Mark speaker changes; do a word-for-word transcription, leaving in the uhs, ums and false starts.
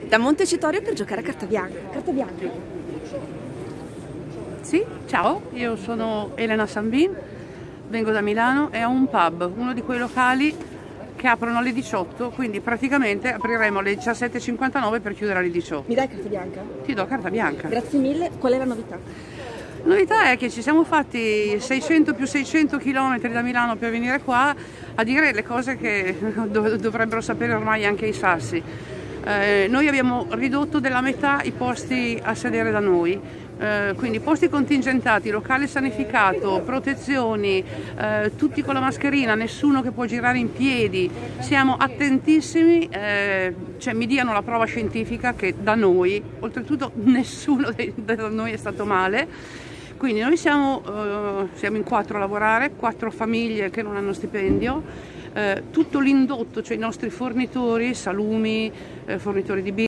Speaker 1: Da Montecitorio per giocare a carta bianca. Carta bianca.
Speaker 2: Sì, ciao, io sono Elena Sambin, vengo da Milano e ho un pub, uno di quei locali che aprono alle diciotto, quindi praticamente apriremo alle diciassette e cinquantanove per chiudere alle diciotto.
Speaker 1: Mi dai carta bianca?
Speaker 2: Ti do carta bianca.
Speaker 1: Grazie mille. Qual è la novità?
Speaker 2: La novità è che ci siamo fatti seicento più seicento chilometri da Milano per venire qua a dire le cose che dovrebbero sapere ormai anche i sassi. Eh, noi abbiamo ridotto della metà i posti a sedere da noi, eh, quindi posti contingentati, locale sanificato, protezioni, eh, tutti con la mascherina, nessuno che può girare in piedi. Siamo attentissimi, eh, cioè mi diano la prova scientifica che da noi, oltretutto nessuno da noi è stato male. Quindi noi siamo, eh, siamo in quattro a lavorare, quattro famiglie che non hanno stipendio, eh, tutto l'indotto, cioè i nostri fornitori, salumi, eh, fornitori di birra,